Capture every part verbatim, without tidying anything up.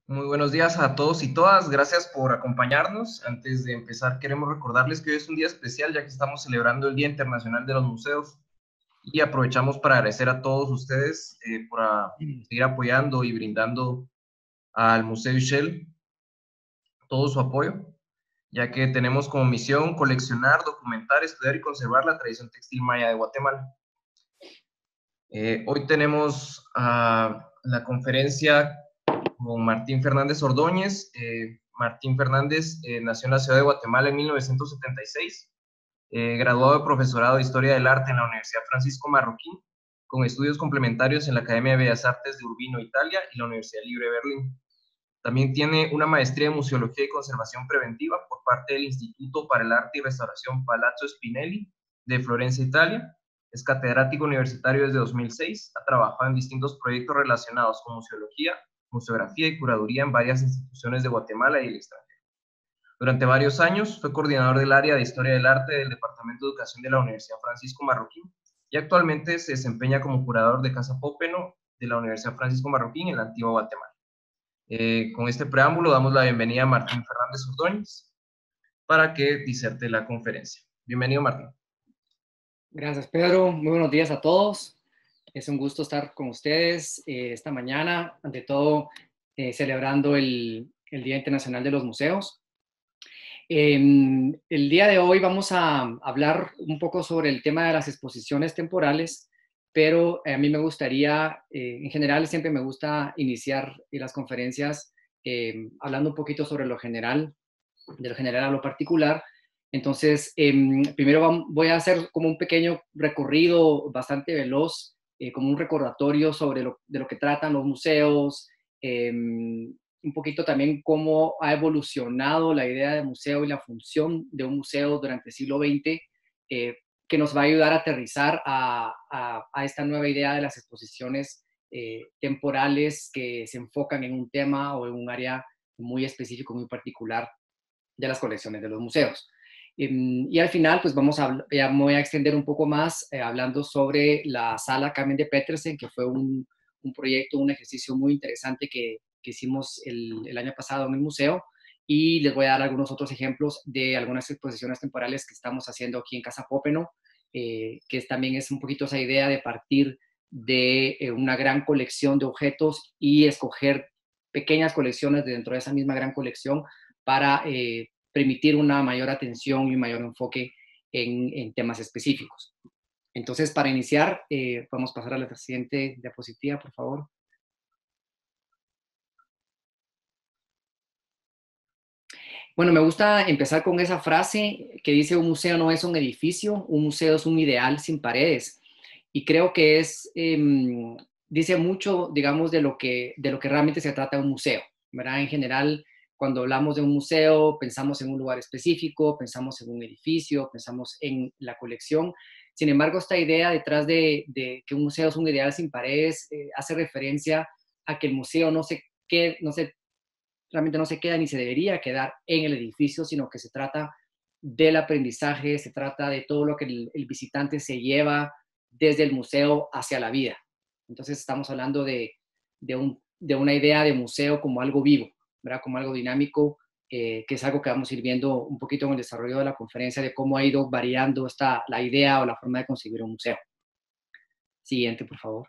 Muy buenos días a todos y todas. Gracias por acompañarnos. Antes de empezar, queremos recordarles que hoy es un día especial, ya que estamos celebrando el Día Internacional de los Museos y aprovechamos para agradecer a todos ustedes eh, por a, seguir apoyando y brindando al Museo Shell todo su apoyo, ya que tenemos como misión coleccionar, documentar, estudiar y conservar la tradición textil maya de Guatemala. Eh, hoy tenemos uh, la conferencia con Martín Fernández Ordóñez. Eh, Martín Fernández eh, nació en la ciudad de Guatemala en mil novecientos setenta y seis, eh, graduado de profesorado de Historia del Arte en la Universidad Francisco Marroquín, con estudios complementarios en la Academia de Bellas Artes de Urbino, Italia, y la Universidad Libre de Berlín. También tiene una maestría en Museología y Conservación Preventiva por parte del Instituto para el Arte y Restauración Palazzo Spinelli de Florencia, Italia. Es catedrático universitario desde dos mil seis. Ha trabajado en distintos proyectos relacionados con museología, museografía y curaduría en varias instituciones de Guatemala y el extranjero. Durante varios años fue coordinador del área de Historia del Arte del Departamento de Educación de la Universidad Francisco Marroquín y actualmente se desempeña como curador de Casa Pópeno de la Universidad Francisco Marroquín en la antigua Guatemala. Eh, con este preámbulo damos la bienvenida a Martín Fernández Ordóñez para que diserte la conferencia. Bienvenido, Martín. Gracias, Pedro. Muy buenos días a todos. Es un gusto estar con ustedes eh, esta mañana, ante todo eh, celebrando el, el Día Internacional de los Museos. Eh, el día de hoy vamos a hablar un poco sobre el tema de las exposiciones temporales, pero a mí me gustaría, eh, en general siempre me gusta iniciar las conferencias eh, hablando un poquito sobre lo general, de lo general a lo particular. Entonces, eh, primero voy a hacer como un pequeño recorrido bastante veloz, eh, como un recordatorio sobre lo, de lo que tratan los museos, eh, un poquito también cómo ha evolucionado la idea de museo y la función de un museo durante el siglo veinte, eh, que nos va a ayudar a aterrizar a, a, a esta nueva idea de las exposiciones eh, temporales que se enfocan en un tema o en un área muy específico, muy particular de las colecciones de los museos. Y al final, pues vamos a, ya me voy a extender un poco más eh, hablando sobre la sala Carmen de Petersen, que fue un, un proyecto, un ejercicio muy interesante que, que hicimos el, el año pasado en el museo, y les voy a dar algunos otros ejemplos de algunas exposiciones temporales que estamos haciendo aquí en Casa Pópeno, eh, que también es un poquito esa idea de partir de eh, una gran colección de objetos y escoger pequeñas colecciones dentro de esa misma gran colección para eh, permitir una mayor atención y un mayor enfoque en, en temas específicos. Entonces, para iniciar, eh, podemos pasar a la siguiente diapositiva, por favor. Bueno, me gusta empezar con esa frase que dice: un museo no es un edificio, un museo es un ideal sin paredes. Y creo que es, eh, dice mucho, digamos, de lo, que, de lo que realmente se trata de un museo, ¿verdad? En general, cuando hablamos de un museo, pensamos en un lugar específico, pensamos en un edificio, pensamos en la colección. Sin embargo, esta idea detrás de, de que un museo es un ideal sin paredes eh, hace referencia a que el museo no se, quede, no se realmente no se queda ni se debería quedar en el edificio, sino que se trata del aprendizaje, se trata de todo lo que el, el visitante se lleva desde el museo hacia la vida. Entonces estamos hablando de, de, un, de una idea de museo como algo vivo, ¿verdad? Como algo dinámico, eh, que es algo que vamos a ir viendo un poquito en el desarrollo de la conferencia, de cómo ha ido variando esta, la idea o la forma de concebir un museo. Siguiente, por favor.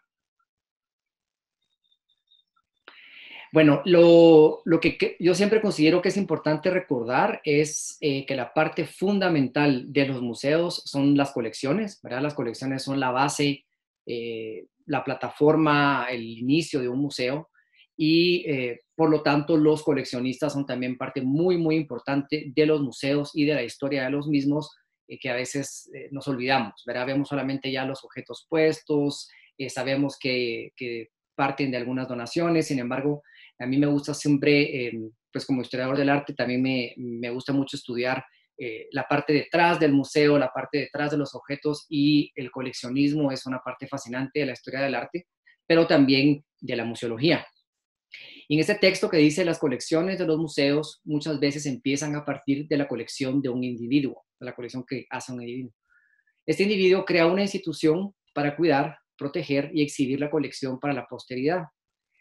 Bueno, lo, lo que, que yo siempre considero que es importante recordar es eh, que la parte fundamental de los museos son las colecciones, ¿verdad? Las colecciones son la base, eh, la plataforma, el inicio de un museo, y eh, por lo tanto los coleccionistas son también parte muy, muy importante de los museos y de la historia de los mismos, eh, que a veces eh, nos olvidamos, ¿verdad? Vemos solamente ya los objetos puestos, eh, sabemos que, que parten de algunas donaciones, sin embargo, a mí me gusta siempre, eh, pues como historiador del arte, también me, me gusta mucho estudiar eh, la parte detrás del museo, la parte detrás de los objetos, y el coleccionismo es una parte fascinante de la historia del arte, pero también de la museología. Y en este texto que dice: las colecciones de los museos muchas veces empiezan a partir de la colección de un individuo, de la colección que hace un individuo. Este individuo crea una institución para cuidar, proteger y exhibir la colección para la posteridad.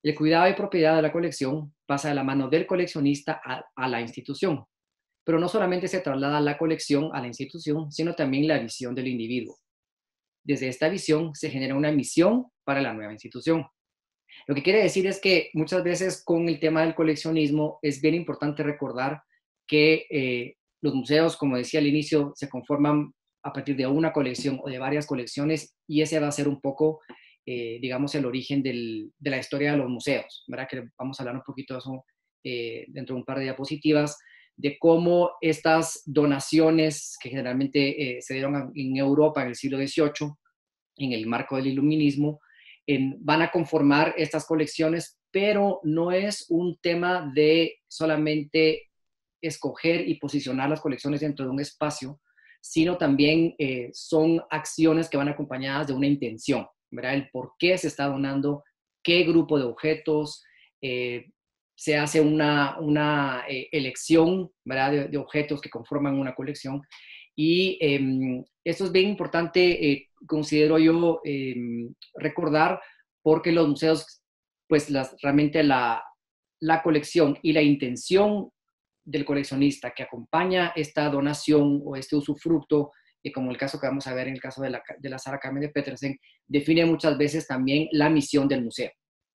El cuidado y propiedad de la colección pasa de la mano del coleccionista a, a la institución, pero no solamente se traslada la colección a la institución, sino también la visión del individuo. Desde esta visión se genera una misión para la nueva institución. Lo que quiere decir es que muchas veces con el tema del coleccionismo es bien importante recordar que eh, los museos, como decía al inicio, se conforman a partir de una colección o de varias colecciones, y ese va a ser un poco, eh, digamos, el origen del, de la historia de los museos, ¿verdad? Que vamos a hablar un poquito de eso eh, dentro de un par de diapositivas, de cómo estas donaciones que generalmente eh, se dieron en Europa en el siglo dieciocho, en el marco del iluminismo, en, van a conformar estas colecciones, pero no es un tema de solamente escoger y posicionar las colecciones dentro de un espacio, sino también eh, son acciones que van acompañadas de una intención, ¿verdad? El por qué se está donando, qué grupo de objetos, eh, se hace una, una eh, elección, ¿verdad? De, de objetos que conforman una colección. Y eh, esto es bien importante, eh, considero yo, eh, recordar, porque los museos, pues las, realmente la, la colección y la intención del coleccionista que acompaña esta donación o este usufructo, eh, como el caso que vamos a ver en el caso de la, de la Sara Carmen de Petersen, define muchas veces también la misión del museo.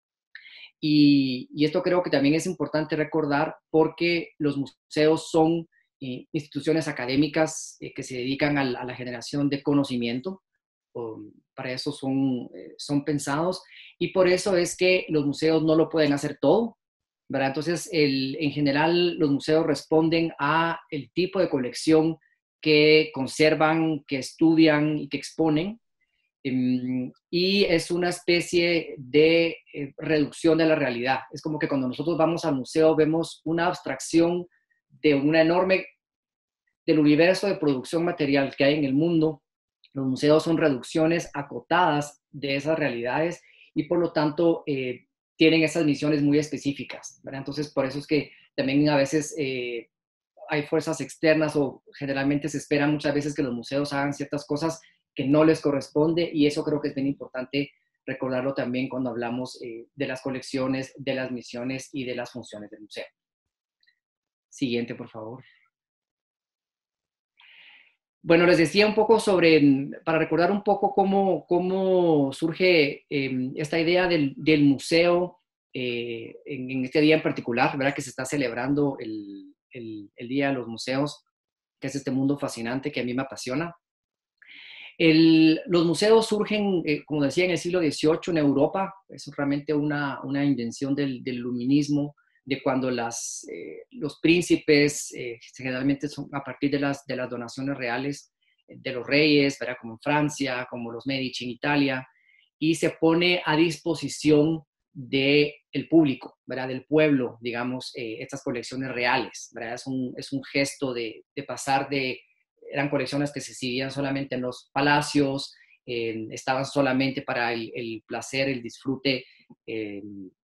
Y, y esto creo que también es importante recordar, porque los museos son eh, instituciones académicas eh, que se dedican a la, a la generación de conocimiento. Um, para eso son, eh, son pensados, y por eso es que los museos no lo pueden hacer todo, ¿verdad? Entonces, el, en general, los museos responden a el tipo de colección que conservan, que estudian y que exponen. Um, y es una especie de eh, reducción de la realidad. Es como que cuando nosotros vamos al museo vemos una abstracción de una enorme, del universo de producción material que hay en el mundo. Los museos son reducciones acotadas de esas realidades, y por lo tanto eh, tienen esas misiones muy específicas, ¿verdad? Entonces, por eso es que también a veces eh, hay fuerzas externas, o generalmente se espera muchas veces que los museos hagan ciertas cosas que no les corresponde, y eso creo que es bien importante recordarlo también cuando hablamos eh, de las colecciones, de las misiones y de las funciones del museo. Siguiente, por favor. Bueno, les decía un poco sobre, para recordar un poco cómo, cómo surge eh, esta idea del, del museo eh, en, en este día en particular, ¿verdad? Que se está celebrando el, el, el Día de los Museos, que es este mundo fascinante que a mí me apasiona. El, los museos surgen, eh, como decía, en el siglo dieciocho en Europa. Es realmente una, una invención del, del iluminismo, de cuando las, eh, los príncipes, eh, generalmente son a partir de las, de las donaciones reales de los reyes, ¿verdad? Como en Francia, como los Medici en Italia, y se pone a disposición del público, ¿verdad? Del pueblo, digamos, eh, estas colecciones reales, ¿verdad? Es un, es un gesto de, de pasar de, eran colecciones que se exhibían solamente en los palacios, eh, estaban solamente para el, el placer, el disfrute eh,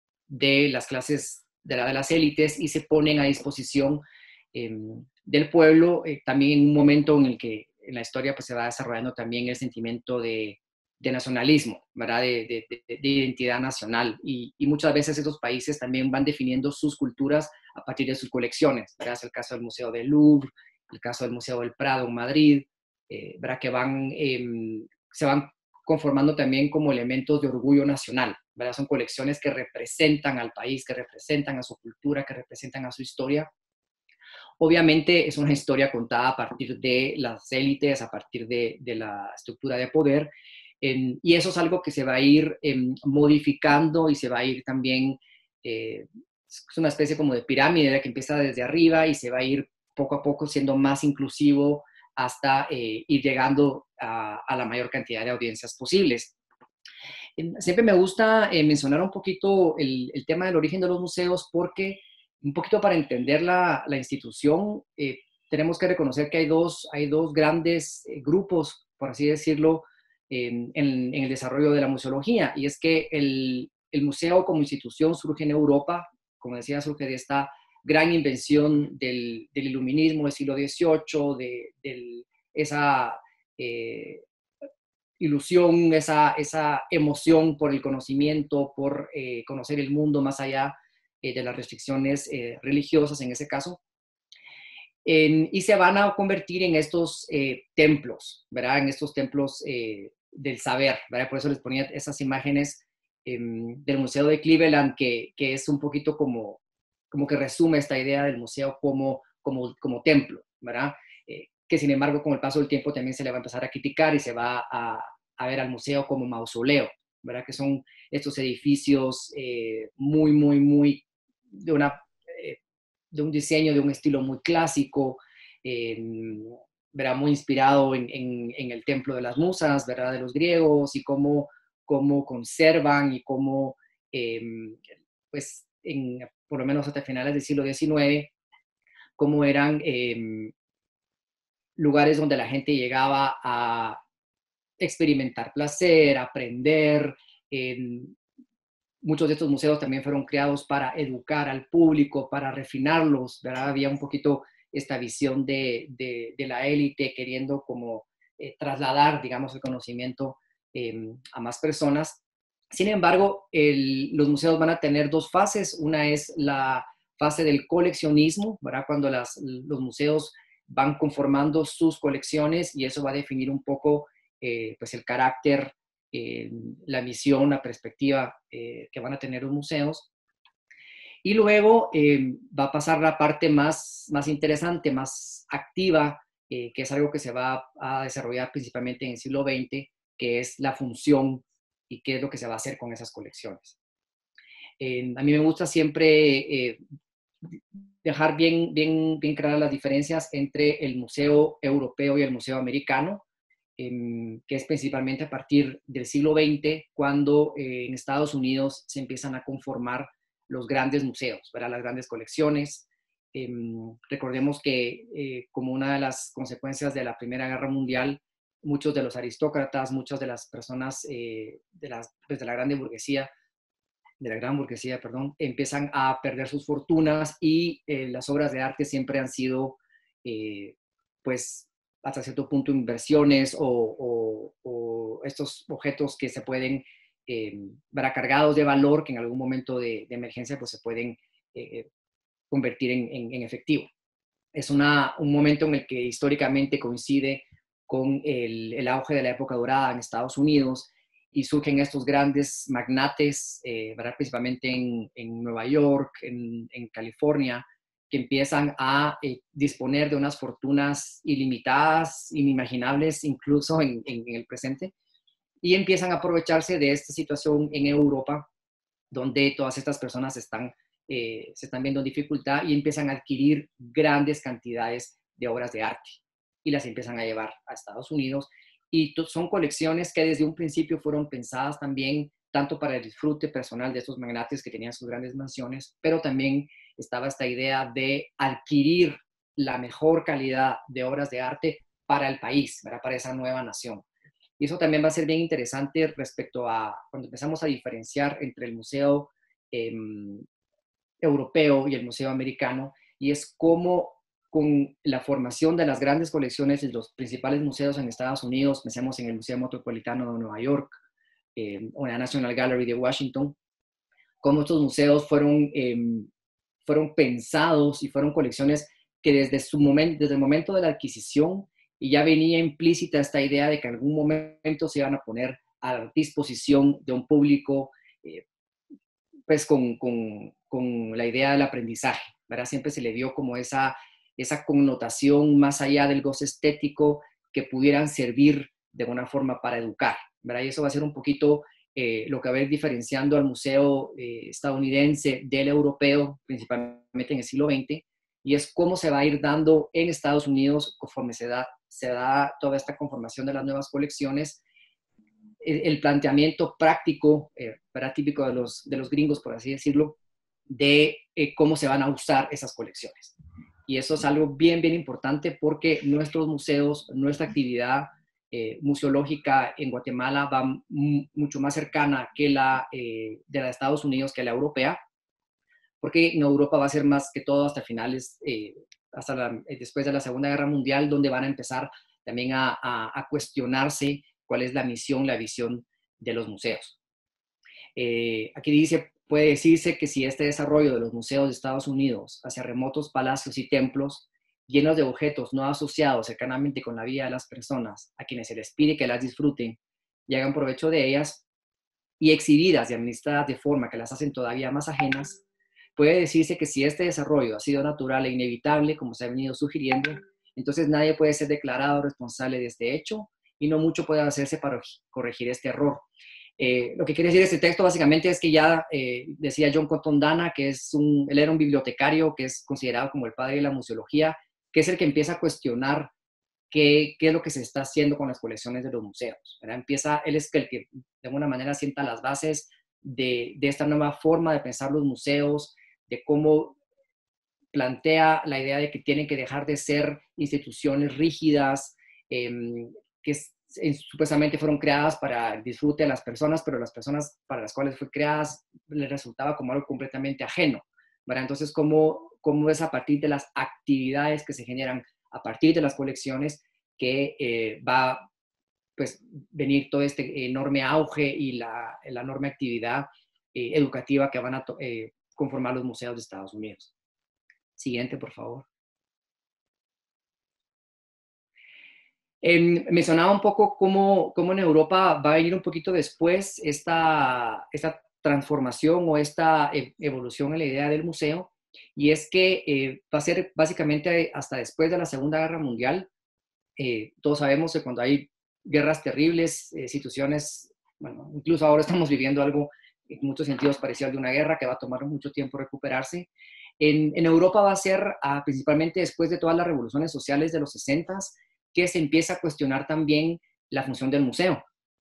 de las clases de, la, de las élites, y se ponen a disposición eh, del pueblo, eh, también en un momento en el que en la historia pues, se va desarrollando también el sentimiento de, de nacionalismo, ¿verdad? De, de, de, de identidad nacional, y, y muchas veces estos países también van definiendo sus culturas a partir de sus colecciones, ¿verdad? Es el caso del Museo del Louvre, el caso del Museo del Prado en Madrid, eh, ¿verdad? Que van, eh, se van conformando también como elementos de orgullo nacional, ¿verdad? Son colecciones que representan al país, que representan a su cultura, que representan a su historia. Obviamente es una historia contada a partir de las élites, a partir de, de la estructura de poder, eh, y eso es algo que se va a ir eh, modificando, y se va a ir también, eh, es una especie como de pirámide que empieza desde arriba y se va a ir poco a poco siendo más inclusivo hasta eh, ir llegando a, a la mayor cantidad de audiencias posibles. Siempre me gusta eh, mencionar un poquito el, el tema del origen de los museos, porque un poquito para entender la, la institución, eh, tenemos que reconocer que hay dos, hay dos grandes eh, grupos, por así decirlo, en, en, en el desarrollo de la museología. Y es que el, el museo como institución surge en Europa, como decía, surge de esta gran invención del, del iluminismo del siglo dieciocho, de, de esa... Eh, ilusión, esa, esa emoción por el conocimiento, por eh, conocer el mundo más allá eh, de las restricciones eh, religiosas en ese caso. En, y se van a convertir en estos eh, templos, ¿verdad? En estos templos eh, del saber, ¿verdad? Por eso les ponía esas imágenes eh, del Museo de Cleveland, que, que es un poquito como, como que resume esta idea del museo como, como, como templo, ¿verdad? Eh, que sin embargo con el paso del tiempo también se le va a empezar a criticar y se va a, a ver al museo como mausoleo, ¿verdad? Que son estos edificios eh, muy, muy, muy de una... Eh, de un diseño, de un estilo muy clásico, eh, ¿verdad? Muy inspirado en, en, en, el templo de las musas, ¿verdad? De los griegos, y cómo, cómo conservan y cómo, eh, pues, en, por lo menos hasta finales del siglo diecinueve, cómo eran eh, lugares donde la gente llegaba a experimentar placer, aprender. Eh, muchos de estos museos también fueron creados para educar al público, para refinarlos, ¿verdad? Había un poquito esta visión de, de, de la élite queriendo como eh, trasladar, digamos, el conocimiento eh, a más personas. Sin embargo, el, los museos van a tener dos fases. Una es la fase del coleccionismo, ¿verdad? Cuando las, los museos van conformando sus colecciones, y eso va a definir un poco eh, pues el carácter, eh, la misión, la perspectiva eh, que van a tener los museos. Y luego eh, va a pasar la parte más, más interesante, más activa, eh, que es algo que se va a desarrollar principalmente en el siglo veinte, que es la función y qué es lo que se va a hacer con esas colecciones. Eh, a mí me gusta siempre eh, dejar bien, bien, bien claras las diferencias entre el museo europeo y el museo americano, eh, que es principalmente a partir del siglo veinte, cuando eh, en Estados Unidos se empiezan a conformar los grandes museos, ¿verdad? Las grandes colecciones. Eh, recordemos que eh, como una de las consecuencias de la Primera Guerra Mundial, muchos de los aristócratas, muchas de las personas eh, de, las, pues de la grande burguesía, de la gran burguesía, perdón, empiezan a perder sus fortunas, y eh, las obras de arte siempre han sido, eh, pues, hasta cierto punto inversiones o, o, o estos objetos que se pueden eh, ver cargados de valor, que en algún momento de, de emergencia pues se pueden eh, convertir en, en, en efectivo. Es una, un momento en el que históricamente coincide con el, el auge de la época dorada en Estados Unidos, y surgen estos grandes magnates, eh, ¿verdad? Principalmente en, en Nueva York, en, en California, que empiezan a eh, disponer de unas fortunas ilimitadas, inimaginables incluso en, en, en el presente, y empiezan a aprovecharse de esta situación en Europa, donde todas estas personas están, eh, se están viendo en dificultad, y empiezan a adquirir grandes cantidades de obras de arte y las empiezan a llevar a Estados Unidos. Y son colecciones que desde un principio fueron pensadas también tanto para el disfrute personal de estos magnates que tenían sus grandes mansiones, pero también estaba esta idea de adquirir la mejor calidad de obras de arte para el país, ¿verdad? Para esa nueva nación. Y eso también va a ser bien interesante respecto a cuando empezamos a diferenciar entre el museo eh, europeo y el museo americano, y es cómo con la formación de las grandes colecciones de los principales museos en Estados Unidos, pensemos en el Museo Metropolitano de Nueva York eh, o la National Gallery de Washington, cómo estos museos fueron, eh, fueron pensados y fueron colecciones que desde, su momento, desde el momento de la adquisición, y ya venía implícita esta idea de que en algún momento se iban a poner a disposición de un público eh, pues con, con, con, la idea del aprendizaje, ¿verdad? Siempre se le dio como esa, esa connotación más allá del goce estético, que pudieran servir de alguna forma para educar, ¿verdad? Y eso va a ser un poquito eh, lo que va a ir diferenciando al museo eh, estadounidense del europeo, principalmente en el siglo veinte, y es cómo se va a ir dando en Estados Unidos conforme se da, se da toda esta conformación de las nuevas colecciones, el, el planteamiento práctico, eh, para típico de los, de los gringos, por así decirlo, de eh, cómo se van a usar esas colecciones. Y eso es algo bien, bien importante, porque nuestros museos, nuestra actividad eh, museológica en Guatemala va mucho más cercana que la eh, de la de Estados Unidos que la europea, porque en Europa va a ser más que todo hasta finales, eh, hasta la, después de la Segunda Guerra Mundial, donde van a empezar también a, a, a cuestionarse cuál es la misión, la visión de los museos. Eh, aquí dice, puede decirse que si este desarrollo de los museos de Estados Unidos hacia remotos palacios y templos llenos de objetos no asociados cercanamente con la vida de las personas, a quienes se les pide que las disfruten y hagan provecho de ellas, y exhibidas y administradas de forma que las hacen todavía más ajenas, puede decirse que si este desarrollo ha sido natural e inevitable, como se ha venido sugiriendo, entonces nadie puede ser declarado responsable de este hecho y no mucho puede hacerse para corregir este error. Eh, lo que quiere decir este texto básicamente es que ya eh, decía John Cotton Dana, que es un, él era un bibliotecario que es considerado como el padre de la museología, que es el que empieza a cuestionar qué, qué es lo que se está haciendo con las colecciones de los museos, ¿verdad? Empieza, él es el que de alguna manera sienta las bases de, de esta nueva forma de pensar los museos, de cómo plantea la idea de que tienen que dejar de ser instituciones rígidas, eh, que es, supuestamente fueron creadas para el disfrute de las personas, pero las personas para las cuales fue creadas les resultaba como algo completamente ajeno, ¿verdad? Entonces, ¿cómo, cómo es a partir de las actividades que se generan a partir de las colecciones que eh, va pues venir todo este enorme auge y la, la enorme actividad eh, educativa que van a eh, conformar los museos de Estados Unidos? Siguiente, por favor. Eh, mencionaba un poco cómo, cómo en Europa va a venir un poquito después esta, esta transformación o esta evolución en la idea del museo, y es que eh, va a ser básicamente hasta después de la Segunda Guerra Mundial. Eh, todos sabemos que cuando hay guerras terribles, eh, situaciones, bueno, incluso ahora estamos viviendo algo en muchos sentidos parecido de una guerra que va a tomar mucho tiempo recuperarse. En, en Europa va a ser ah, principalmente después de todas las revoluciones sociales de los sesentas que se empieza a cuestionar también la función del museo.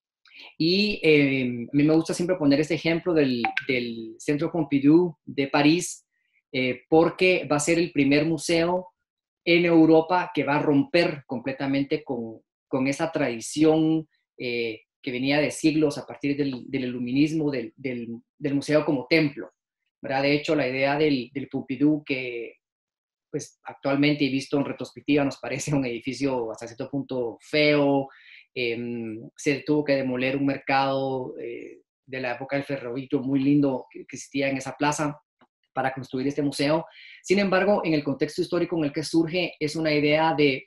Y eh, a mí me gusta siempre poner este ejemplo del, del Centro Pompidou de París, eh, porque va a ser el primer museo en Europa que va a romper completamente con, con esa tradición eh, que venía de siglos a partir del, del iluminismo, del, del, del museo como templo, ¿verdad? De hecho, la idea del, del Pompidou, que pues actualmente, y visto en retrospectiva, nos parece un edificio hasta cierto punto feo. Eh, se tuvo que demoler un mercado eh, de la época del ferrocarril muy lindo que, que existía en esa plaza para construir este museo. Sin embargo, en el contexto histórico en el que surge, es una idea de,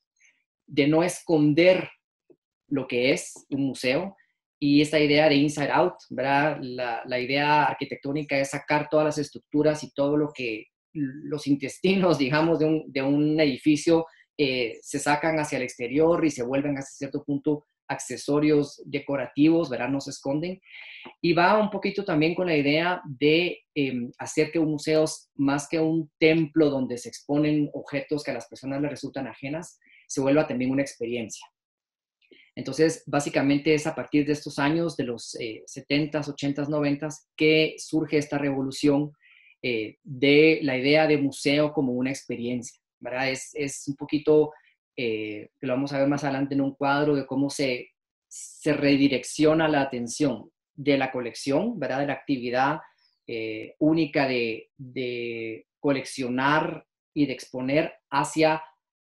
de no esconder lo que es un museo, y esta idea de inside out, ¿verdad? La, la idea arquitectónica es sacar todas las estructuras y todo lo que los intestinos, digamos, de un, de un edificio eh, se sacan hacia el exterior y se vuelven hasta cierto punto accesorios decorativos, ¿verdad? No se esconden. Y va un poquito también con la idea de eh, hacer que un museo, más que un templo donde se exponen objetos que a las personas les resultan ajenas, se vuelva también una experiencia. Entonces, básicamente es a partir de estos años, de los eh, setentas, ochentas, noventas, que surge esta revolución eh, de la idea de museo como una experiencia, ¿verdad? Es, es un poquito, eh, que lo vamos a ver más adelante en un cuadro, de cómo se, se redirecciona la atención de la colección, ¿verdad? De la actividad eh, única de, de coleccionar y de exponer hacia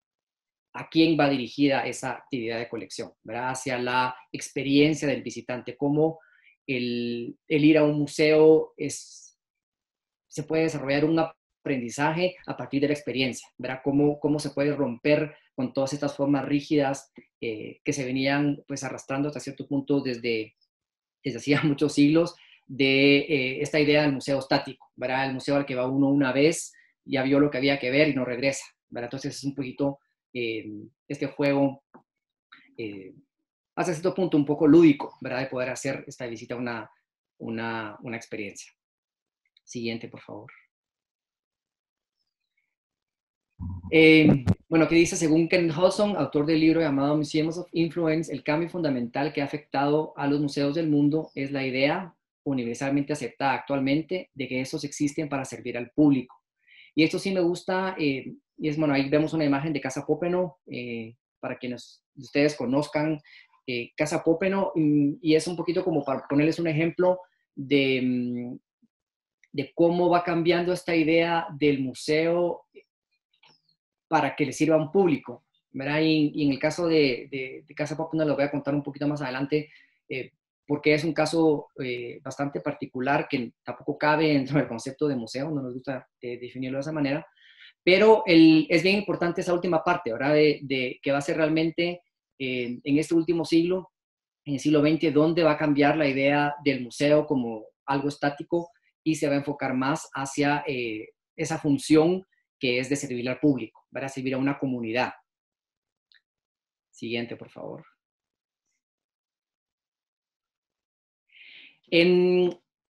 a quién va dirigida esa actividad de colección, ¿verdad? Hacia la experiencia del visitante, cómo el, el ir a un museo es, se puede desarrollar un aprendizaje a partir de la experiencia, ¿verdad? Cómo, cómo se puede romper con todas estas formas rígidas eh, que se venían pues arrastrando hasta cierto punto desde, desde hacía muchos siglos, de eh, esta idea del museo estático, ¿verdad? El museo al que va uno una vez, ya vio lo que había que ver y no regresa, ¿verdad? Entonces es un poquito eh, este juego eh, hasta cierto punto un poco lúdico, ¿verdad? De poder hacer esta visita una, una, una experiencia. Siguiente, por favor. Eh, bueno, ¿qué dice? Según Ken Hudson, autor del libro llamado Museums of Influence, el cambio fundamental que ha afectado a los museos del mundo es la idea universalmente aceptada actualmente de que estos existen para servir al público. Y esto sí me gusta, eh, y es, bueno, ahí vemos una imagen de Casa Pópeno, eh, para quienes ustedes conozcan eh, Casa Pópeno, y, y es un poquito como para ponerles un ejemplo de, de cómo va cambiando esta idea del museo para que le sirva a un público. ¿verdad? Y, y en el caso de, de, de Casa Popenoe, lo voy a contar un poquito más adelante, eh, porque es un caso eh, bastante particular que tampoco cabe dentro del concepto de museo, no nos gusta eh, definirlo de esa manera, pero el, es bien importante esa última parte, ¿verdad? De, de que va a ser realmente eh, en este último siglo, en el siglo veinte, donde va a cambiar la idea del museo como algo estático y se va a enfocar más hacia eh, esa función que es de servir al público, para servir a una comunidad. Siguiente, por favor. En,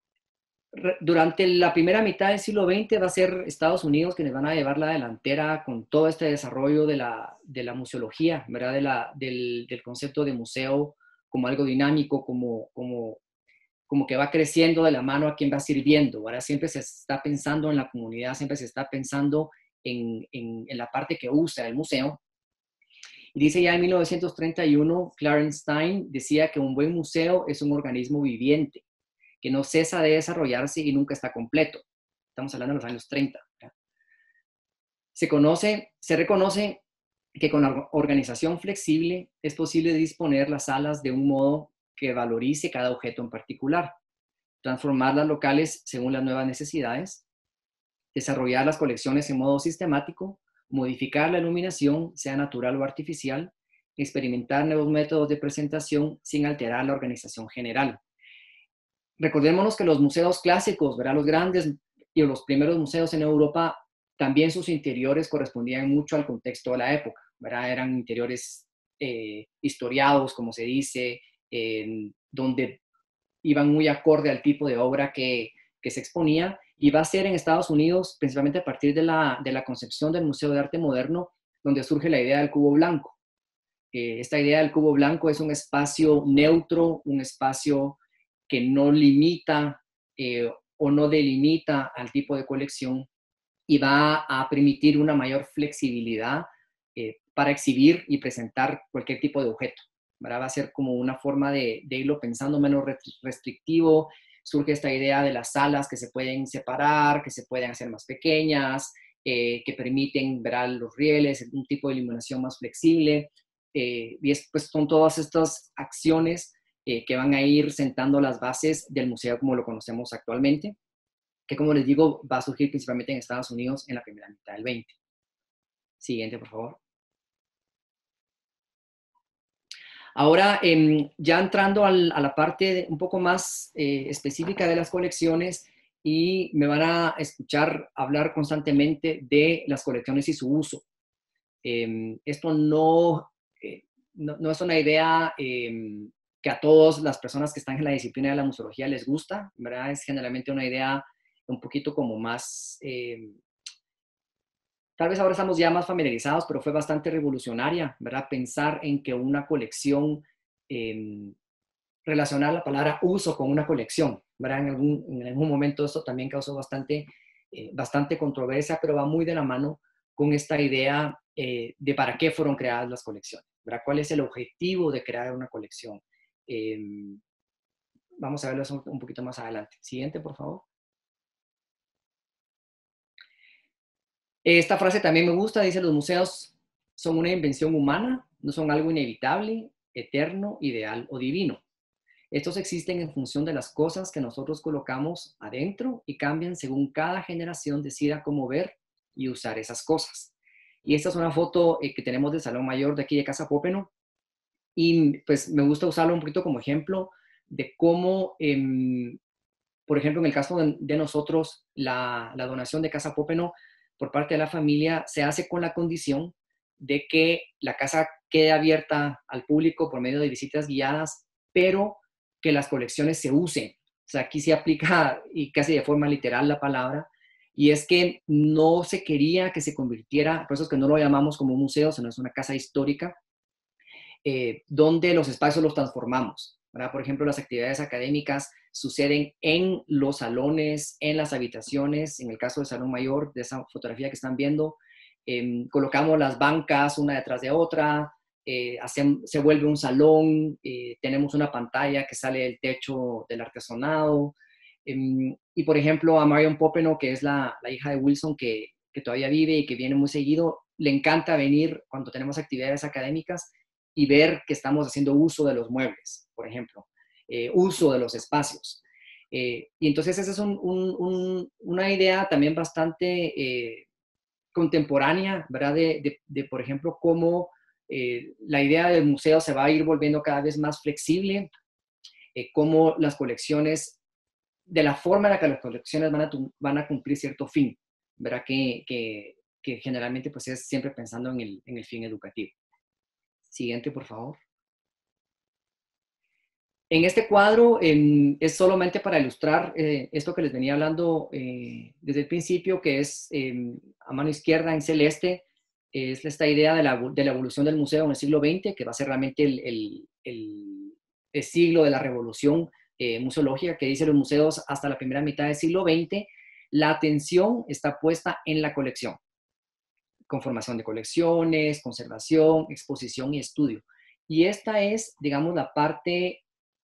durante la primera mitad del siglo veinte va a ser Estados Unidos quienes van a llevar la delantera con todo este desarrollo de la, de la museología, ¿verdad? De la, del, del concepto de museo como algo dinámico, como, como, como que va creciendo de la mano a quien va sirviendo, ¿verdad? Siempre se está pensando en la comunidad, siempre se está pensando en, en, en la parte que usa el museo. Y dice ya en mil novecientos treinta y uno, Clarence Stein decía que un buen museo es un organismo viviente, que no cesa de desarrollarse y nunca está completo. Estamos hablando de los años treinta. ¿verdad? Se conoce, se reconoce que con la organización flexible es posible disponer las salas de un modo que valorice cada objeto en particular, transformar las locales según las nuevas necesidades, desarrollar las colecciones en modo sistemático, modificar la iluminación, sea natural o artificial, experimentar nuevos métodos de presentación sin alterar la organización general. Recordémonos que los museos clásicos, ¿verdad? Los grandes y los primeros museos en Europa, también sus interiores correspondían mucho al contexto de la época, ¿verdad? Eran interiores eh, historiados, como se dice, eh, donde iban muy acorde al tipo de obra que, que se exponía, y va a ser en Estados Unidos, principalmente a partir de la, de la concepción del Museo de Arte Moderno, donde surge la idea del cubo blanco. Eh, esta idea del cubo blanco es un espacio neutro, un espacio que no limita eh, o no delimita al tipo de colección y va a permitir una mayor flexibilidad eh, para exhibir y presentar cualquier tipo de objeto. ¿verdad? Va a ser como una forma de, de irlo pensando menos restrictivo. Surge esta idea de las salas que se pueden separar, que se pueden hacer más pequeñas, eh, que permiten ver los rieles, un tipo de iluminación más flexible. Eh, y es, pues, son todas estas acciones eh, que van a ir sentando las bases del museo como lo conocemos actualmente, que como les digo, va a surgir principalmente en Estados Unidos en la primera mitad del veinte. Siguiente, por favor. Ahora, eh, ya entrando al, a la parte un poco más eh, específica de las colecciones, y me van a escuchar hablar constantemente de las colecciones y su uso. Eh, esto no, eh, no, no es una idea eh, que a todas las personas que están en la disciplina de la museología les gusta, ¿verdad? Es generalmente una idea un poquito como más... Eh, tal vez ahora estamos ya más familiarizados, pero fue bastante revolucionaria, ¿verdad? Pensar en que una colección, eh, relacionar la palabra uso con una colección, ¿verdad? En algún, en algún momento eso también causó bastante, eh, bastante controversia, pero va muy de la mano con esta idea eh, de para qué fueron creadas las colecciones, ¿verdad? ¿Cuál es el objetivo de crear una colección? Eh, vamos a verlo un, un poquito más adelante. Siguiente, por favor. Esta frase también me gusta, dice: los museos son una invención humana, no son algo inevitable, eterno, ideal o divino. Estos existen en función de las cosas que nosotros colocamos adentro y cambian según cada generación decida cómo ver y usar esas cosas. Y esta es una foto eh, que tenemos del Salón Mayor de aquí de Casa Popenoe, y pues me gusta usarlo un poquito como ejemplo de cómo, eh, por ejemplo, en el caso de, de nosotros, la, la donación de Casa Popenoe por parte de la familia se hace con la condición de que la casa quede abierta al público por medio de visitas guiadas, pero que las colecciones se usen. O sea, aquí se aplica, y casi de forma literal, la palabra, y es que no se quería que se convirtiera, por eso es que no lo llamamos como un museo, sino es una casa histórica, eh, donde los espacios los transformamos, ¿verdad? Por ejemplo, las actividades académicas suceden en los salones, en las habitaciones. En el caso del Salón Mayor, de esa fotografía que están viendo, eh, colocamos las bancas una detrás de otra, eh, hacen, se vuelve un salón, eh, tenemos una pantalla que sale del techo del artesonado. Eh, y por ejemplo, a Marion Popenoe, que es la, la hija de Wilson, que, que todavía vive y que viene muy seguido, le encanta venir cuando tenemos actividades académicas y ver que estamos haciendo uso de los muebles, por ejemplo, eh, uso de los espacios. Eh, y entonces esa es un, un, un, una idea también bastante eh, contemporánea, ¿verdad? De, de, de, por ejemplo, cómo eh, la idea del museo se va a ir volviendo cada vez más flexible, eh, cómo las colecciones, de la forma en la que las colecciones van a, van a cumplir cierto fin, ¿verdad? Que, que, que generalmente pues es siempre pensando en el, en el fin educativo. Siguiente, por favor. En este cuadro eh, es solamente para ilustrar eh, esto que les venía hablando eh, desde el principio, que es eh, a mano izquierda en celeste, es esta idea de la, de la evolución del museo en el siglo veinte, que va a ser realmente el, el, el, el siglo de la revolución eh, museológica, que dice los museos hasta la primera mitad del siglo veinte, la atención está puesta en la colección, conformación de colecciones, conservación, exposición y estudio. Y esta es, digamos, la parte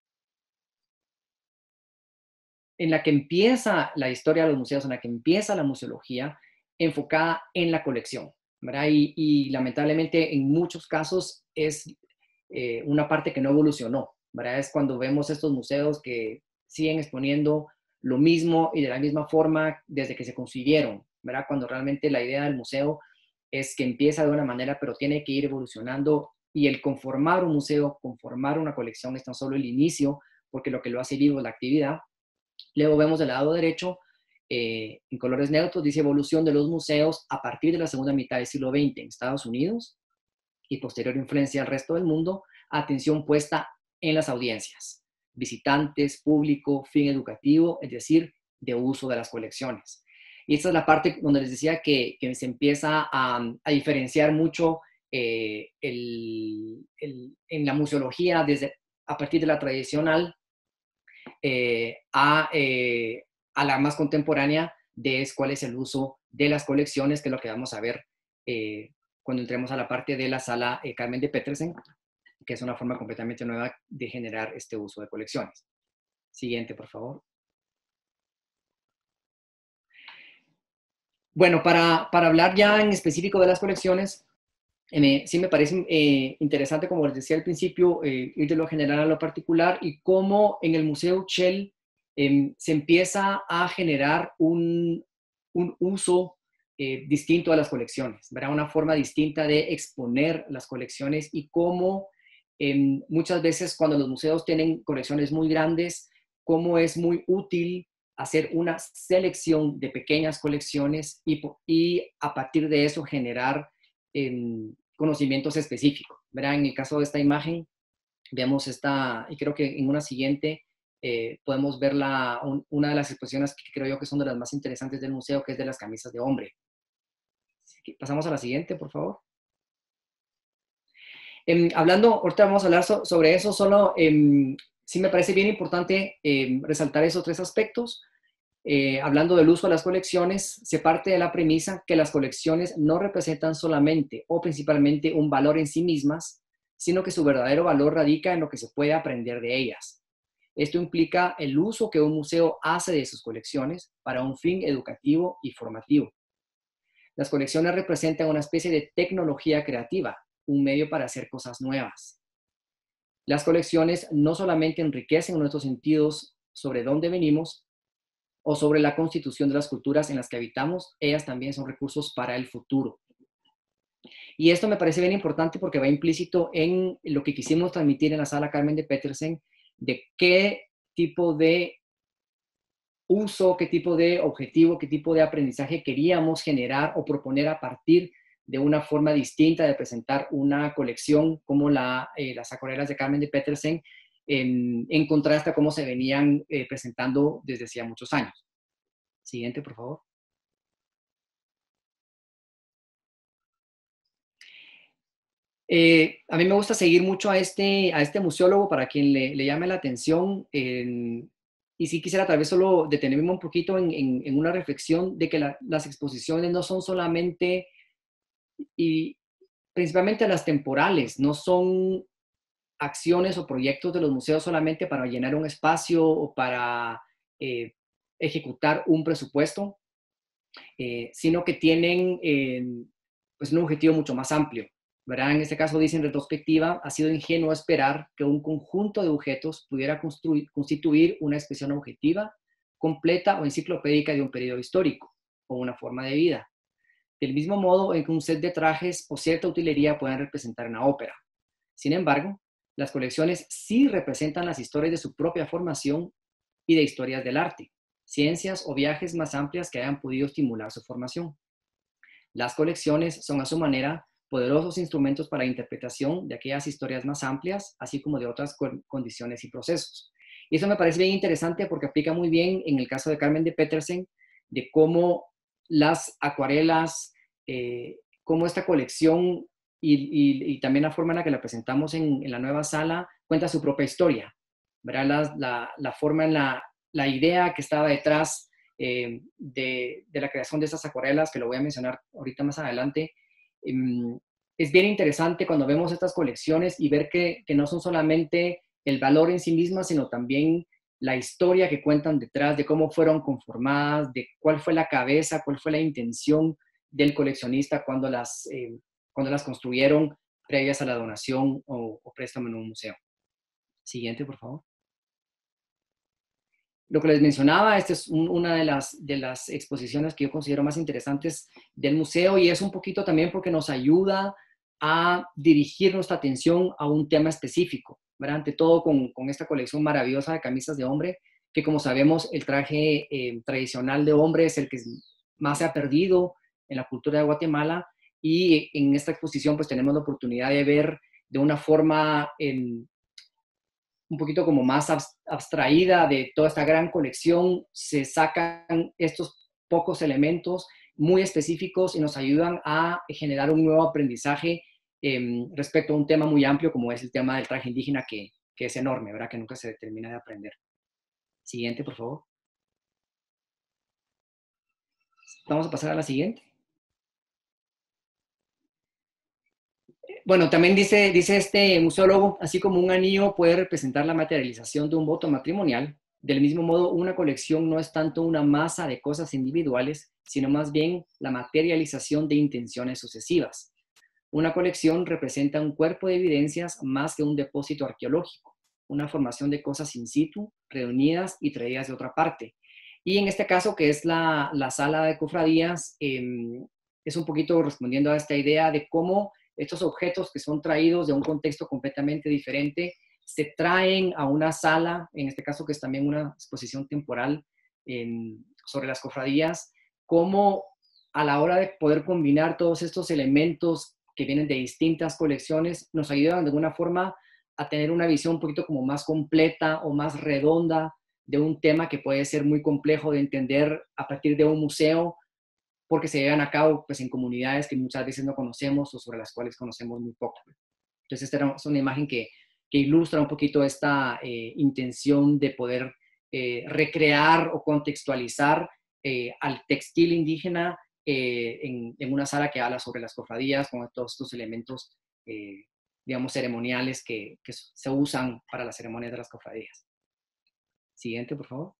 en la que empieza la historia de los museos, en la que empieza la museología, enfocada en la colección, ¿verdad? Y, y lamentablemente en muchos casos es eh, una parte que no evolucionó, ¿verdad? Es cuando vemos estos museos que siguen exponiendo lo mismo y de la misma forma desde que se concibieron, ¿verdad? Cuando realmente la idea del museo es que empieza de una manera, pero tiene que ir evolucionando, y el conformar un museo, conformar una colección es tan solo el inicio, porque lo que lo hace vivo es la actividad. Luego vemos del lado derecho, eh, en colores neutros, dice evolución de los museos a partir de la segunda mitad del siglo veinte en Estados Unidos y posterior influencia al resto del mundo, atención puesta en las audiencias, visitantes, público, fin educativo, es decir, de uso de las colecciones. Y esta es la parte donde les decía que, que se empieza a, a diferenciar mucho eh, el, el, en la museología desde, a partir de la tradicional Eh, a, eh, a la más contemporánea de cuál es el uso de las colecciones, que es lo que vamos a ver eh, cuando entremos a la parte de la sala eh, Carmen de Petersen, que es una forma completamente nueva de generar este uso de colecciones. Siguiente, por favor. Bueno, para, para hablar ya en específico de las colecciones, eh, sí me parece eh, interesante, como les decía al principio, eh, ir de lo general a lo particular y cómo en el Museo Shell eh, se empieza a generar un, un uso eh, distinto a las colecciones, ¿verdad? Una forma distinta de exponer las colecciones y cómo eh, muchas veces cuando los museos tienen colecciones muy grandes, cómo es muy útil hacer una selección de pequeñas colecciones y, y a partir de eso generar eh, conocimientos específicos, ¿verdad? En el caso de esta imagen, vemos esta, y creo que en una siguiente eh, podemos ver la, un, una de las exposiciones que creo yo que son de las más interesantes del museo, que es de las camisas de hombre. Pasamos a la siguiente, por favor. Eh, hablando, ahorita vamos a hablar so, sobre eso, solo eh, sí me parece bien importante eh, resaltar esos tres aspectos. Eh, hablando del uso de las colecciones, se parte de la premisa que las colecciones no representan solamente o principalmente un valor en sí mismas, sino que su verdadero valor radica en lo que se puede aprender de ellas. Esto implica el uso que un museo hace de sus colecciones para un fin educativo y formativo. Las colecciones representan una especie de tecnología creativa, un medio para hacer cosas nuevas. Las colecciones no solamente enriquecen nuestros sentidos sobre dónde venimos, o sobre la constitución de las culturas en las que habitamos, ellas también son recursos para el futuro. Y esto me parece bien importante porque va implícito en lo que quisimos transmitir en la sala Carmen de Petersen, de qué tipo de uso, qué tipo de objetivo, qué tipo de aprendizaje queríamos generar o proponer a partir de una forma distinta de presentar una colección como la, eh, las acuarelas de Carmen de Petersen, en, en contraste a cómo se venían eh, presentando desde hacía muchos años. Siguiente, por favor. Eh, a mí me gusta seguir mucho a este, a este museólogo para quien le, le llame la atención. Eh, y sí quisiera tal vez solo detenerme un poquito en, en, en una reflexión de que la, las exposiciones no son solamente, y principalmente las temporales, no son acciones o proyectos de los museos solamente para llenar un espacio o para eh, ejecutar un presupuesto, eh, sino que tienen... Eh, pues un objetivo mucho más amplio, ¿verdad? En este caso dice en retrospectiva, ha sido ingenuo esperar que un conjunto de objetos pudiera constituir una expresión objetiva, completa o enciclopédica de un periodo histórico o una forma de vida. Del mismo modo en que un set de trajes o cierta utilería pueden representar una ópera. Sin embargo, las colecciones sí representan las historias de su propia formación y de historias del arte, ciencias o viajes más amplias que hayan podido estimular su formación. Las colecciones son a su manera poderosos instrumentos para la interpretación de aquellas historias más amplias, así como de otras condiciones y procesos. Y eso me parece bien interesante porque aplica muy bien en el caso de Carmen de Petersen, de cómo las acuarelas, eh, cómo esta colección y, y, y también la forma en la que la presentamos en, en la nueva sala cuenta su propia historia, ¿verdad? La, la, la forma en la, la idea que estaba detrás eh, de, de la creación de estas acuarelas, que lo voy a mencionar ahorita más adelante, eh, es bien interesante cuando vemos estas colecciones y ver que, que no son solamente el valor en sí misma, sino también la historia que cuentan detrás de cómo fueron conformadas, de cuál fue la cabeza, cuál fue la intención del coleccionista cuando las, eh, cuando las construyeron previas a la donación o, o préstamo en un museo. Siguiente, por favor. Lo que les mencionaba, esta es un, una de las, de las exposiciones que yo considero más interesantes del museo y es un poquito también porque nos ayuda a dirigir nuestra atención a un tema específico, ¿verdad? Ante todo con, con esta colección maravillosa de camisas de hombre, que como sabemos el traje eh, tradicional de hombre es el que más se ha perdido en la cultura de Guatemala y en esta exposición pues tenemos la oportunidad de ver de una forma en, un poquito como más abstraída de toda esta gran colección, se sacan estos pocos elementos muy específicos y nos ayudan a generar un nuevo aprendizaje eh, respecto a un tema muy amplio como es el tema del traje indígena que, que es enorme, ¿verdad? Que nunca se termina de aprender. Siguiente, por favor. Vamos a pasar a la siguiente. Bueno, también dice, dice este museólogo, así como un anillo puede representar la materialización de un voto matrimonial, del mismo modo una colección no es tanto una masa de cosas individuales, sino más bien la materialización de intenciones sucesivas. Una colección representa un cuerpo de evidencias más que un depósito arqueológico, una formación de cosas in situ, reunidas y traídas de otra parte. Y en este caso, que es la, la sala de cofradías, eh, es un poquito respondiendo a esta idea de cómo estos objetos que son traídos de un contexto completamente diferente se traen a una sala, en este caso que es también una exposición temporal en, sobre las cofradías, cómo a la hora de poder combinar todos estos elementos que vienen de distintas colecciones, nos ayudan de alguna forma a tener una visión un poquito como más completa o más redonda de un tema que puede ser muy complejo de entender a partir de un museo, porque se llevan a cabo pues, en comunidades que muchas veces no conocemos o sobre las cuales conocemos muy poco. Entonces, esta es una imagen que, que ilustra un poquito esta eh, intención de poder eh, recrear o contextualizar eh, al textil indígena eh, en, en una sala que habla sobre las cofradías con todos estos elementos, eh, digamos, ceremoniales que, que se usan para las ceremonias de las cofradías. Siguiente, por favor.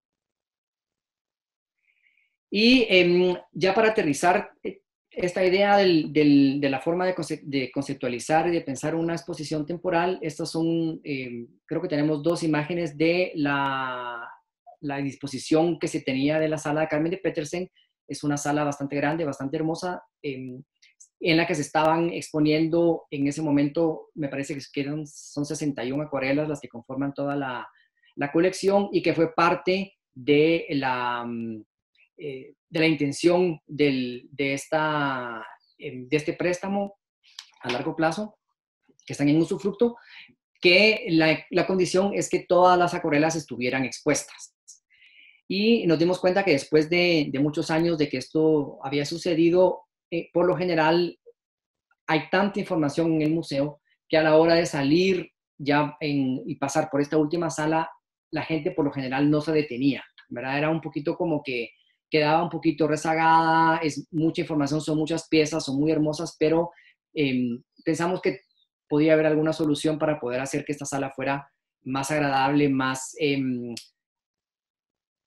Y eh, ya para aterrizar esta idea del, del, de la forma de, conce de conceptualizar y de pensar una exposición temporal, estas son, eh, creo que tenemos dos imágenes de la, la disposición que se tenía de la sala de Carmen de Petersen. Es una sala bastante grande, bastante hermosa, eh, en la que se estaban exponiendo en ese momento, me parece que eran, son sesenta y una acuarelas las que conforman toda la, la colección y que fue parte de la... Eh, de la intención del, de, esta, eh, de este préstamo a largo plazo, que están en usufructo, que la, la condición es que todas las acuarelas estuvieran expuestas. Y nos dimos cuenta que después de, de muchos años de que esto había sucedido, eh, por lo general hay tanta información en el museo que a la hora de salir ya en, y pasar por esta última sala, la gente por lo general no se detenía, ¿verdad? Era un poquito como que quedaba un poquito rezagada, es mucha información, son muchas piezas, son muy hermosas, pero eh, pensamos que podía haber alguna solución para poder hacer que esta sala fuera más agradable, más... Eh,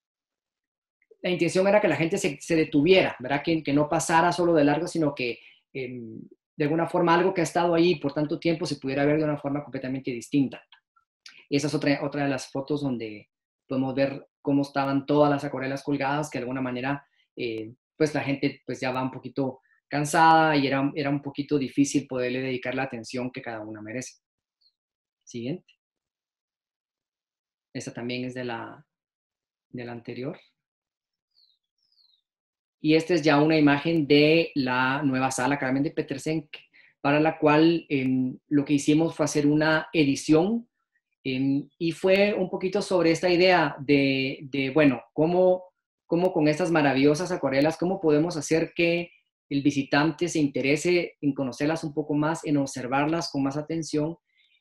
la intención era que la gente se, se detuviera, ¿verdad? Que, que no pasara solo de largo, sino que eh, de alguna forma algo que ha estado ahí por tanto tiempo se pudiera ver de una forma completamente distinta. Esa es otra, otra de las fotos donde podemos ver cómo estaban todas las acuarelas colgadas, que de alguna manera, eh, pues la gente pues ya va un poquito cansada y era, era un poquito difícil poderle dedicar la atención que cada una merece. Siguiente. Esta también es de la, de la anterior. Y esta es ya una imagen de la nueva sala Carmen de Petersen, para la cual eh, lo que hicimos fue hacer una edición eh, y fue un poquito sobre esta idea de, de bueno, cómo, cómo con estas maravillosas acuarelas, cómo podemos hacer que el visitante se interese en conocerlas un poco más, en observarlas con más atención.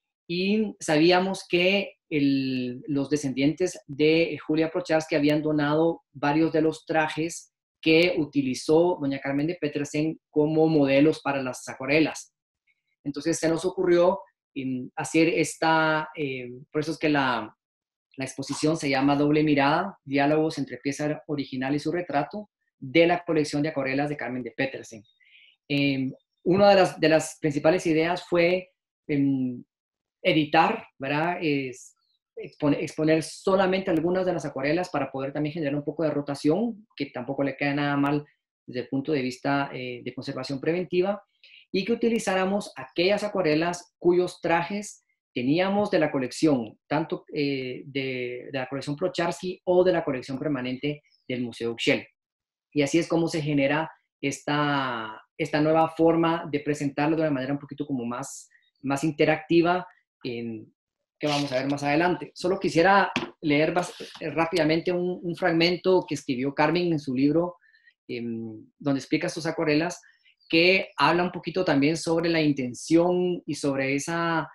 Y sabíamos que el, los descendientes de Julia Procharsky habían donado varios de los trajes que utilizó doña Carmen de Petersen como modelos para las acuarelas. Entonces se nos ocurrió eh, hacer esta, eh, por eso es que la, la exposición se llama Doble Mirada, diálogos entre pieza original y su retrato, de la colección de acuarelas de Carmen de Petersen. Eh, una de las, de las principales ideas fue eh, editar, ¿verdad? Es exponer, exponer solamente algunas de las acuarelas para poder también generar un poco de rotación, que tampoco le queda nada mal desde el punto de vista eh, de conservación preventiva, y que utilizáramos aquellas acuarelas cuyos trajes teníamos de la colección, tanto eh, de, de la colección Procharsky o de la colección permanente del Museo Uxchel. Y así es como se genera esta, esta nueva forma de presentarlo de una manera un poquito como más, más interactiva, eh, que vamos a ver más adelante. Solo quisiera leer rápidamente un, un fragmento que escribió Carmen en su libro, eh, donde explica sus acuarelas, que habla un poquito también sobre la intención y sobre esa,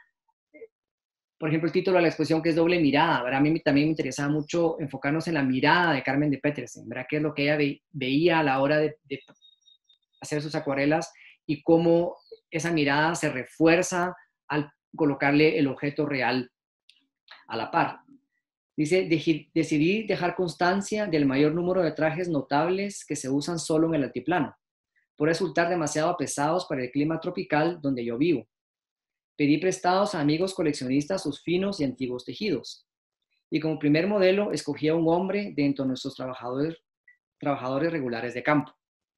por ejemplo, el título de la exposición, que es Doble Mirada, ¿verdad? A mí también me interesaba mucho enfocarnos en la mirada de Carmen de Petersen, ¿verdad? Qué es lo que ella ve, veía a la hora de, de hacer sus acuarelas y cómo esa mirada se refuerza al colocarle el objeto real a la par. Dice, decidí dejar constancia del mayor número de trajes notables que se usan solo en el altiplano, por resultar demasiado pesados para el clima tropical donde yo vivo. Pedí prestados a amigos coleccionistas sus finos y antiguos tejidos. Y como primer modelo escogí a un hombre dentro de nuestros trabajadores, trabajadores regulares de campo.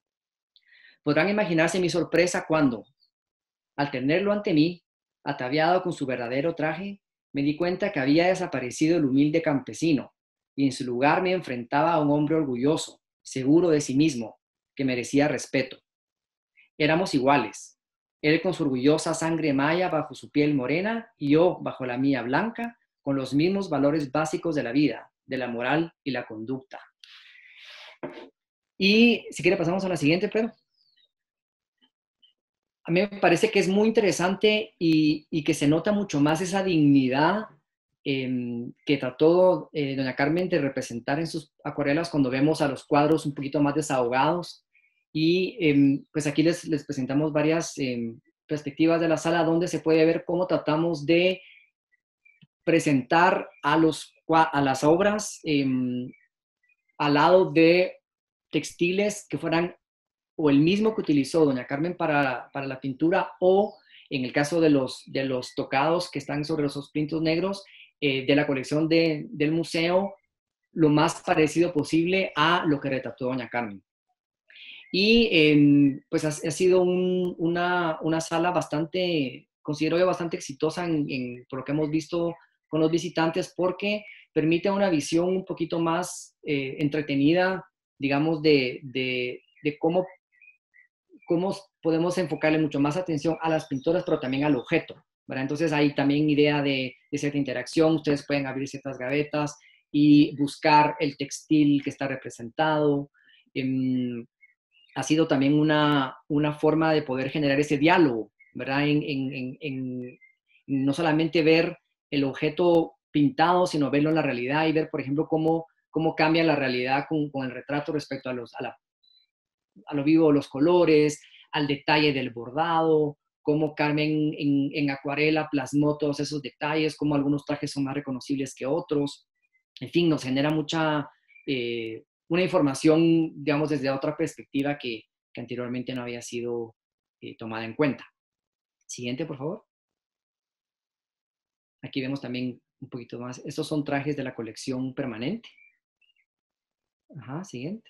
Podrán imaginarse mi sorpresa cuando, al tenerlo ante mí, ataviado con su verdadero traje, me di cuenta que había desaparecido el humilde campesino y en su lugar me enfrentaba a un hombre orgulloso, seguro de sí mismo, que merecía respeto. Éramos iguales, él con su orgullosa sangre maya bajo su piel morena y yo bajo la mía blanca, con los mismos valores básicos de la vida, de la moral y la conducta. Y si quiere pasamos a la siguiente, Pedro. A mí me parece que es muy interesante y, y que se nota mucho más esa dignidad eh, que trató eh, doña Carmen de representar en sus acuarelas cuando vemos a los cuadros un poquito más desahogados. Y eh, pues aquí les, les presentamos varias eh, perspectivas de la sala donde se puede ver cómo tratamos de presentar a, los, a las obras eh, al lado de textiles que fueran o el mismo que utilizó doña Carmen para, para la pintura, o en el caso de los, de los tocados que están sobre los pintos negros, eh, de la colección de, del museo, lo más parecido posible a lo que retrató doña Carmen. Y eh, pues ha, ha sido un, una, una sala bastante, considero yo bastante exitosa en, en, por lo que hemos visto con los visitantes, porque permite una visión un poquito más eh, entretenida, digamos, de, de, de cómo cómo podemos enfocarle mucho más atención a las pinturas, pero también al objeto, ¿verdad? Entonces hay también idea de, de cierta interacción, ustedes pueden abrir ciertas gavetas y buscar el textil que está representado. Eh, ha sido también una, una forma de poder generar ese diálogo, ¿verdad? En, en, en, en no solamente ver el objeto pintado, sino verlo en la realidad y ver, por ejemplo, cómo, cómo cambia la realidad con, con el retrato respecto a, los, a la a lo vivo los colores, al detalle del bordado, cómo Carmen en, en acuarela plasmó todos esos detalles, cómo algunos trajes son más reconocibles que otros. En fin, nos genera mucha, eh, una información, digamos, desde otra perspectiva que, que anteriormente no había sido eh, tomada en cuenta. Siguiente, por favor. Aquí vemos también un poquito más. Estos son trajes de la colección permanente. Ajá, siguiente.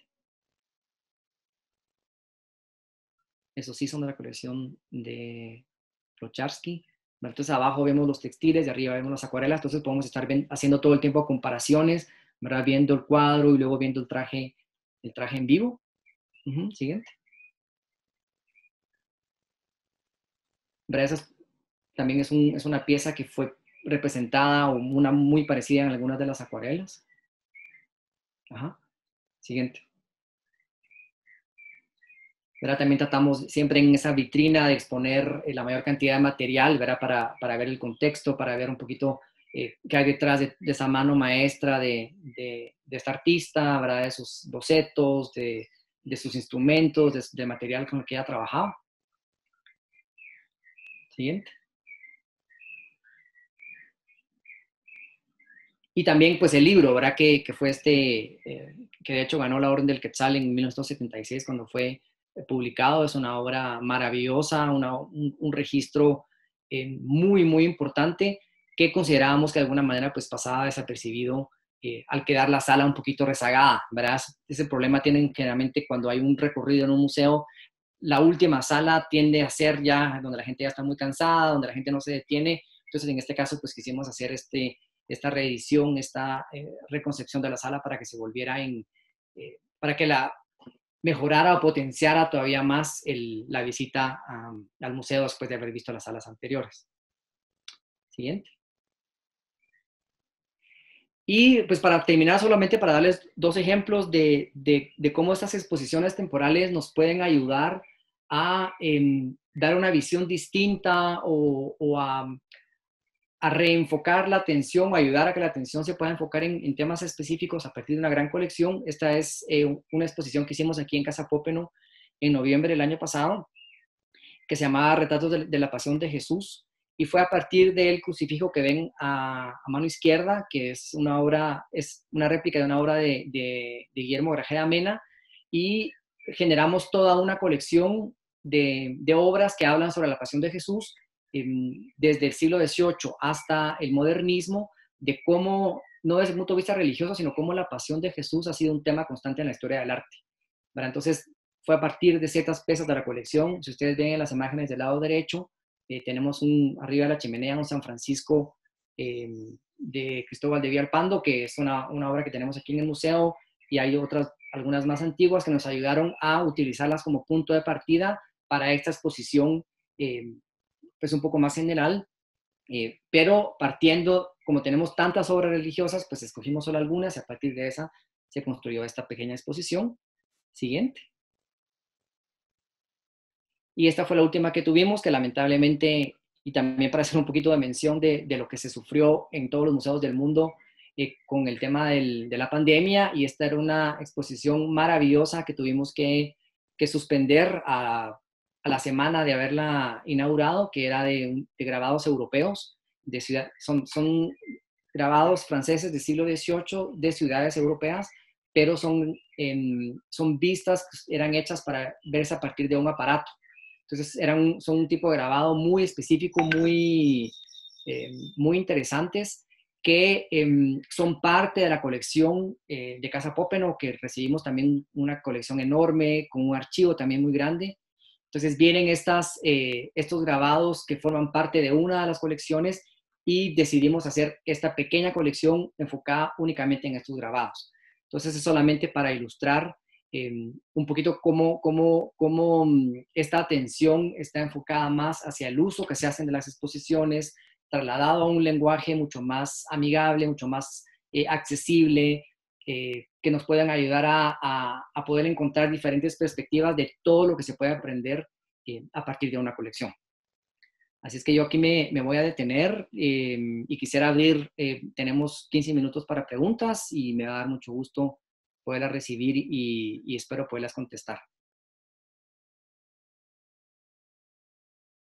Esos sí son de la colección de Procharsky. Entonces abajo vemos los textiles, de arriba vemos las acuarelas, entonces podemos estar haciendo todo el tiempo comparaciones, ¿verdad? Viendo el cuadro y luego viendo el traje, el traje en vivo. Uh-huh, siguiente. ¿Verdad? Esa es, también es, un, es una pieza que fue representada o una muy parecida en algunas de las acuarelas. Ajá. Siguiente. ¿Verdad? También tratamos siempre en esa vitrina de exponer eh, la mayor cantidad de material, ¿verdad? Para, para ver el contexto, para ver un poquito eh, qué hay detrás de, de esa mano maestra de, de, de esta artista, ¿verdad? De sus bocetos, de, de sus instrumentos, de, de material con el que ella trabajaba. Siguiente. Y también, pues, el libro, ¿verdad? Que, que fue este, eh, que de hecho ganó la Orden del Quetzal en mil novecientos setenta y seis cuando fue publicado. Es una obra maravillosa, una, un, un registro eh, muy, muy importante que considerábamos que de alguna manera pues pasaba desapercibido eh, al quedar la sala un poquito rezagada, ¿verdad? Ese problema tienen generalmente cuando hay un recorrido en un museo. La última sala tiende a ser ya donde la gente ya está muy cansada, donde la gente no se detiene. Entonces, en este caso, pues quisimos hacer este, esta reedición, esta eh, reconcepción de la sala para que se volviera en, eh, para que la mejorara o potenciara todavía más el, la visita um, al museo después de haber visto las salas anteriores. Siguiente. Y pues para terminar, solamente para darles dos ejemplos de, de, de cómo estas exposiciones temporales nos pueden ayudar a eh, dar una visión distinta o, o a, a reenfocar la atención o ayudar a que la atención se pueda enfocar en, en temas específicos a partir de una gran colección. Esta es eh, una exposición que hicimos aquí en Casa Pópeno en noviembre del año pasado, que se llamaba Retratos de, de la Pasión de Jesús, y fue a partir del crucifijo que ven a, a mano izquierda, que es una obra, es una réplica de una obra de, de, de Guillermo Grajeda Mena, y generamos toda una colección de, de obras que hablan sobre la Pasión de Jesús, eh, desde el siglo dieciocho hasta el modernismo, de cómo, no desde el punto de vista religioso, sino cómo la Pasión de Jesús ha sido un tema constante en la historia del arte. ¿Verdad? Entonces, fue a partir de ciertas piezas de la colección. Si ustedes ven en las imágenes del lado derecho, eh, tenemos un, arriba de la chimenea un San Francisco eh, de Cristóbal de Villalpando, que es una, una obra que tenemos aquí en el museo, y hay otras, algunas más antiguas que nos ayudaron a utilizarlas como punto de partida para esta exposición, eh, pues un poco más general, eh, pero partiendo, como tenemos tantas obras religiosas, pues escogimos solo algunas y a partir de esa se construyó esta pequeña exposición. Siguiente. Y esta fue la última que tuvimos, que lamentablemente, y también para hacer un poquito de mención de, de lo que se sufrió en todos los museos del mundo eh, con el tema del, de la pandemia, y esta era una exposición maravillosa que tuvimos que, que suspender a, a la semana de haberla inaugurado, que era de, de grabados europeos, de ciudad, son, son grabados franceses del siglo dieciocho de ciudades europeas, pero son, en, son vistas, eran hechas para verse a partir de un aparato. Entonces, eran, son un tipo de grabado muy específico, muy, eh, muy interesantes, que eh, son parte de la colección eh, de Casa Pópeno, que recibimos también una colección enorme, con un archivo también muy grande. Entonces, vienen estas, eh, estos grabados que forman parte de una de las colecciones y decidimos hacer esta pequeña colección enfocada únicamente en estos grabados. Entonces, es solamente para ilustrar Eh, un poquito cómo, cómo, cómo esta atención está enfocada más hacia el uso que se hacen de las exposiciones, trasladado a un lenguaje mucho más amigable, mucho más eh, accesible, eh, que nos puedan ayudar a, a, a poder encontrar diferentes perspectivas de todo lo que se puede aprender eh, a partir de una colección. Así es que yo aquí me, me voy a detener eh, y quisiera abrir, eh, tenemos quince minutos para preguntas y me va a dar mucho gusto poderlas recibir y, y espero poderlas contestar.